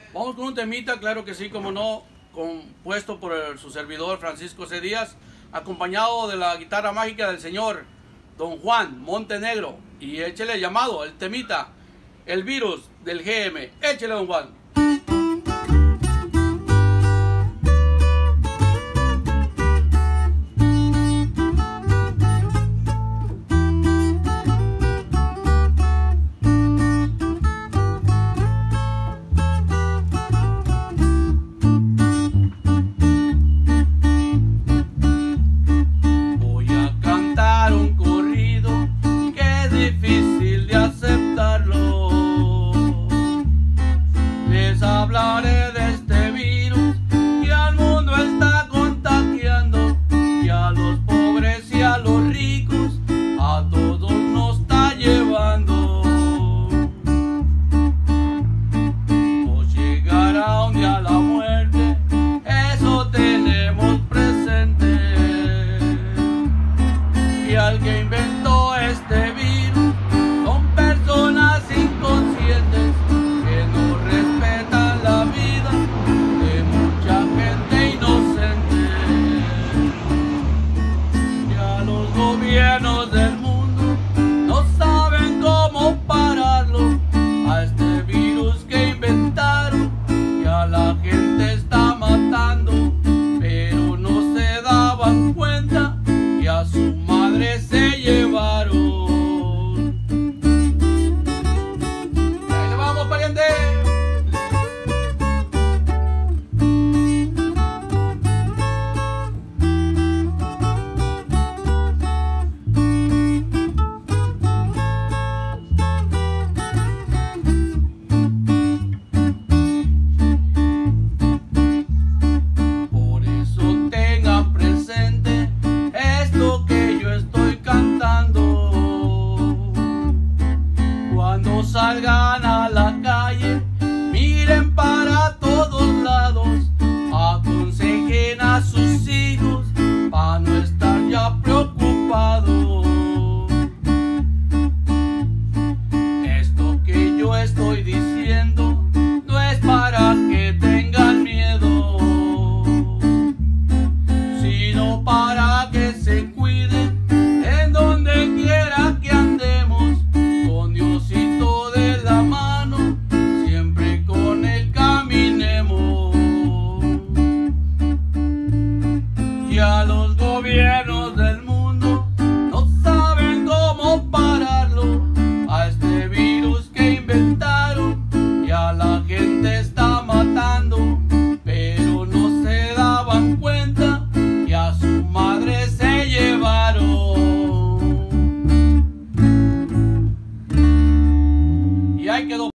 Vamos con un temita, claro que sí, como no, compuesto por su servidor Francisco C. Díaz, acompañado de la guitarra mágica del señor Don Juan Montenegro. Y échele llamado, el temita, El Virus del GM. Échele, Don Juan. Hablaré